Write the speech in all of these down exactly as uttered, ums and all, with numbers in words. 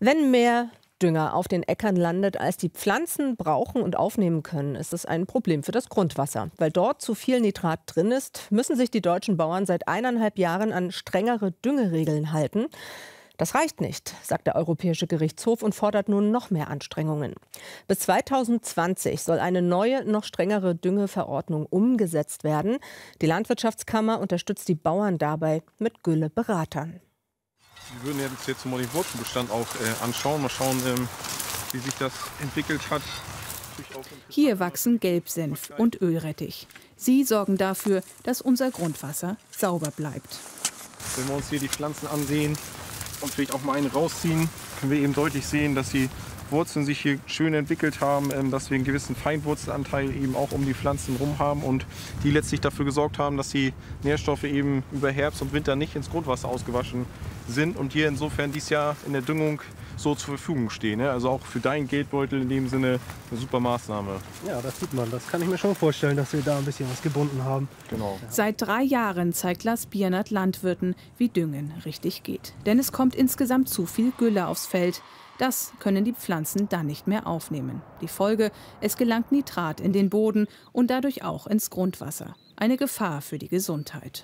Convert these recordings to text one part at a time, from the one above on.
Wenn mehr Dünger auf den Äckern landet, als die Pflanzen brauchen und aufnehmen können, ist es ein Problem für das Grundwasser. Weil dort zu viel Nitrat drin ist, müssen sich die deutschen Bauern seit eineinhalb Jahren an strengere Düngeregeln halten. Das reicht nicht, sagt der Europäische Gerichtshof und fordert nun noch mehr Anstrengungen. Bis zweitausendzwanzig soll eine neue, noch strengere Düngeverordnung umgesetzt werden. Die Landwirtschaftskammer unterstützt die Bauern dabei mit Gülle-Beratern. Wir würden jetzt, jetzt mal den Wurzelbestand auch äh, anschauen, mal schauen, ähm, wie sich das entwickelt hat. Hier wachsen Gelbsenf und Ölrettich. Sie sorgen dafür, dass unser Grundwasser sauber bleibt. Wenn wir uns hier die Pflanzen ansehen und vielleicht auch mal eine rausziehen, können wir eben deutlich sehen, dass die Wurzeln sich hier schön entwickelt haben, ähm, dass wir einen gewissen Feinwurzelanteil eben auch um die Pflanzen rum haben und die letztlich dafür gesorgt haben, dass die Nährstoffe eben über Herbst und Winter nicht ins Grundwasser ausgewaschen sind und hier insofern dies Jahr in der Düngung so zur Verfügung stehen. Ne? Also auch für deinen Geldbeutel in dem Sinne eine super Maßnahme. Ja, das sieht man. Das kann ich mir schon vorstellen, dass wir da ein bisschen was gebunden haben. Genau. Seit drei Jahren zeigt Lars Biernert Landwirten, wie Düngen richtig geht. Denn es kommt insgesamt zu viel Gülle aufs Feld. Das können die Pflanzen dann nicht mehr aufnehmen. Die Folge: Es gelangt Nitrat in den Boden und dadurch auch ins Grundwasser. Eine Gefahr für die Gesundheit.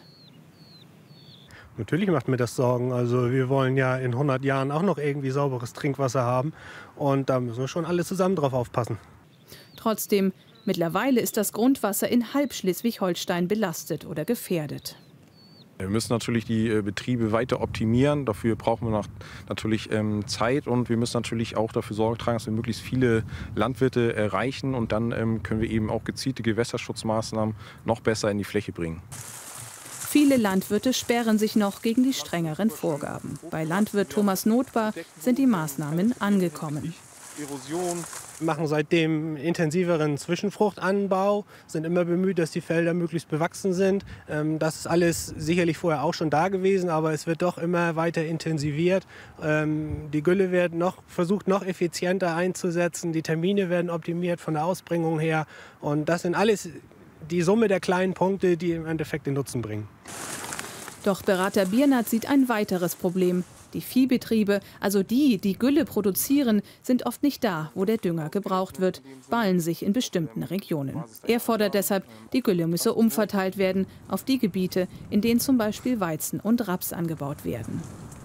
Natürlich macht mir das Sorgen. Also wir wollen ja in hundert Jahren auch noch irgendwie sauberes Trinkwasser haben. Und da müssen wir schon alle zusammen drauf aufpassen. Trotzdem, mittlerweile ist das Grundwasser in halb Schleswig-Holstein belastet oder gefährdet. Wir müssen natürlich die äh, Betriebe weiter optimieren. Dafür brauchen wir noch, natürlich ähm, Zeit und wir müssen natürlich auch dafür Sorge tragen, dass wir möglichst viele Landwirte erreichen. Und dann ähm, können wir eben auch gezielte Gewässerschutzmaßnahmen noch besser in die Fläche bringen. Viele Landwirte sperren sich noch gegen die strengeren Vorgaben. Bei Landwirt Thomas Notbar sind die Maßnahmen angekommen. Erosion. Wir machen seitdem intensiveren Zwischenfruchtanbau, sind immer bemüht, dass die Felder möglichst bewachsen sind. Das ist alles sicherlich vorher auch schon da gewesen, aber es wird doch immer weiter intensiviert. Die Gülle wird noch, versucht noch effizienter einzusetzen, die Termine werden optimiert von der Ausbringung her. Und das sind alles die Summe der kleinen Punkte, die im Endeffekt den Nutzen bringen. Doch Berater Biernert sieht ein weiteres Problem. Die Viehbetriebe, also die, die Gülle produzieren, sind oft nicht da, wo der Dünger gebraucht wird, ballen sich in bestimmten Regionen. Er fordert deshalb, die Gülle müsse umverteilt werden auf die Gebiete, in denen zum Beispiel Weizen und Raps angebaut werden.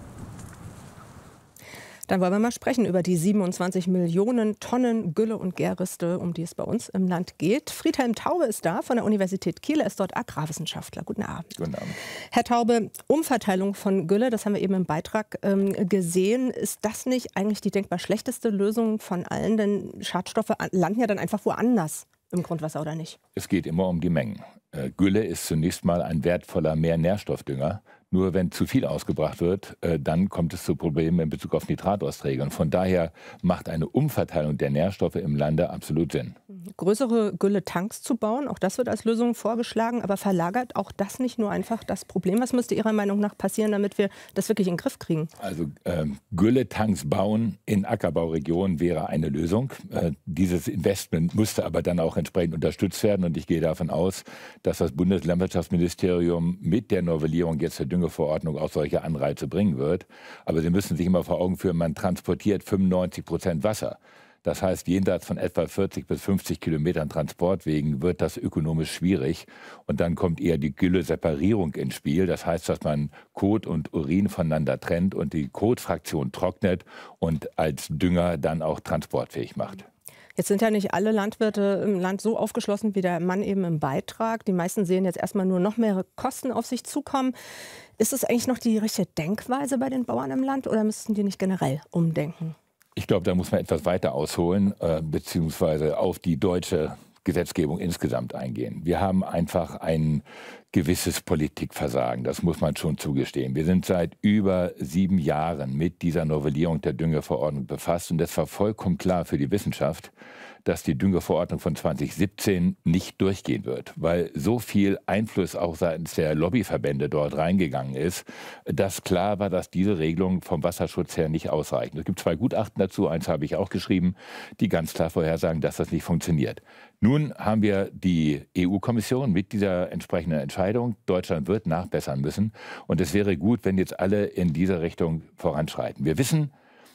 Dann wollen wir mal sprechen über die siebenundzwanzig Millionen Tonnen Gülle und Gärreste, um die es bei uns im Land geht. Friedhelm Taube ist da von der Universität Kiel. Er ist dort Agrarwissenschaftler. Guten Abend. Guten Abend. Herr Taube, Umverteilung von Gülle, das haben wir eben im Beitrag ähm, gesehen. Ist das nicht eigentlich die denkbar schlechteste Lösung von allen? Denn Schadstoffe landen ja dann einfach woanders im Grundwasser, oder nicht? Es geht immer um die Mengen. Äh, Gülle ist zunächst mal ein wertvoller Mehrnährstoffdünger. Nur wenn zu viel ausgebracht wird, äh, dann kommt es zu Problemen in Bezug auf Nitratausträge. Und von daher macht eine Umverteilung der Nährstoffe im Lande absolut Sinn. Größere Gülletanks zu bauen, auch das wird als Lösung vorgeschlagen. Aber verlagert auch das nicht nur einfach das Problem? Was müsste Ihrer Meinung nach passieren, damit wir das wirklich in den Griff kriegen? Also ähm, Gülletanks bauen in Ackerbauregionen wäre eine Lösung. Äh, dieses Investment müsste aber dann auch entsprechend unterstützt werden. Und ich gehe davon aus, dass das Bundeslandwirtschaftsministerium mit der Novellierung jetzt der Düngeverordnung auch solche Anreize bringen wird. Aber Sie müssen sich immer vor Augen führen, man transportiert fünfundneunzig Prozent Wasser. Das heißt, jenseits von etwa vierzig bis fünfzig Kilometern Transportwegen wird das ökonomisch schwierig. Und dann kommt eher die Gülle-Separierung ins Spiel. Das heißt, dass man Kot und Urin voneinander trennt und die Kotfraktion trocknet und als Dünger dann auch transportfähig macht. Jetzt sind ja nicht alle Landwirte im Land so aufgeschlossen wie der Mann eben im Beitrag. Die meisten sehen jetzt erstmal nur noch mehr Kosten auf sich zukommen. Ist es eigentlich noch die richtige Denkweise bei den Bauern im Land oder müssten die nicht generell umdenken? Ich glaube, da muss man etwas weiter ausholen, äh, beziehungsweise auf die deutsche Gesetzgebung insgesamt eingehen. Wir haben einfach ein gewisses Politikversagen, das muss man schon zugestehen. Wir sind seit über sieben Jahren mit dieser Novellierung der Düngeverordnung befasst und es war vollkommen klar für die Wissenschaft, dass die Düngeverordnung von zweitausendsiebzehn nicht durchgehen wird, weil so viel Einfluss auch seitens der Lobbyverbände dort reingegangen ist, dass klar war, dass diese Regelungen vom Wasserschutz her nicht ausreichen. Es gibt zwei Gutachten dazu, eins habe ich auch geschrieben, die ganz klar vorhersagen, dass das nicht funktioniert. Nun haben wir die E U-Kommission mit dieser entsprechenden Entscheidung. Deutschland wird nachbessern müssen und es wäre gut, wenn jetzt alle in diese Richtung voranschreiten. Wir wissen,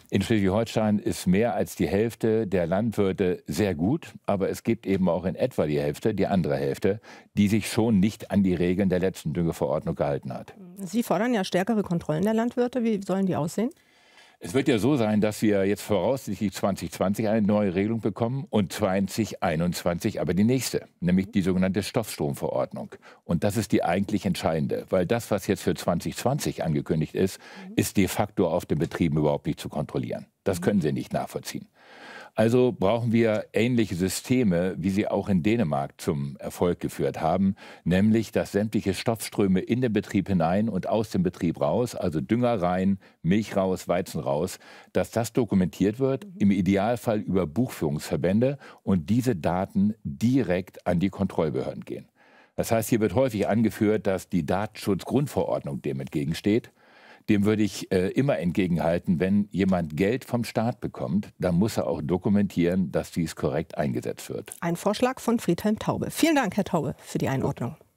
In Schleswig-Holstein ist mehr als die Hälfte der Landwirte sehr gut, aber es gibt eben auch in etwa die Hälfte, die andere Hälfte, die sich schon nicht an die Regeln der letzten Düngeverordnung gehalten hat. Sie fordern ja stärkere Kontrollen der Landwirte. Wie sollen die aussehen? Es wird ja so sein, dass wir jetzt voraussichtlich zwanzig zwanzig eine neue Regelung bekommen und zwanzig einundzwanzig aber die nächste, nämlich die sogenannte Stoffstromverordnung. Und das ist die eigentlich entscheidende, weil das, was jetzt für zwanzig zwanzig angekündigt ist, ist de facto auf den Betrieben überhaupt nicht zu kontrollieren. Das können Sie nicht nachvollziehen. Also brauchen wir ähnliche Systeme, wie sie auch in Dänemark zum Erfolg geführt haben, nämlich dass sämtliche Stoffströme in den Betrieb hinein und aus dem Betrieb raus, also Dünger rein, Milch raus, Weizen raus, dass das dokumentiert wird, im Idealfall über Buchführungsverbände und diese Daten direkt an die Kontrollbehörden gehen. Das heißt, hier wird häufig angeführt, dass die Datenschutzgrundverordnung dem entgegensteht. Dem würde ich äh, immer entgegenhalten, wenn jemand Geld vom Staat bekommt, dann muss er auch dokumentieren, dass dies korrekt eingesetzt wird. Ein Vorschlag von Friedhelm Taube. Vielen Dank, Herr Taube, für die Einordnung.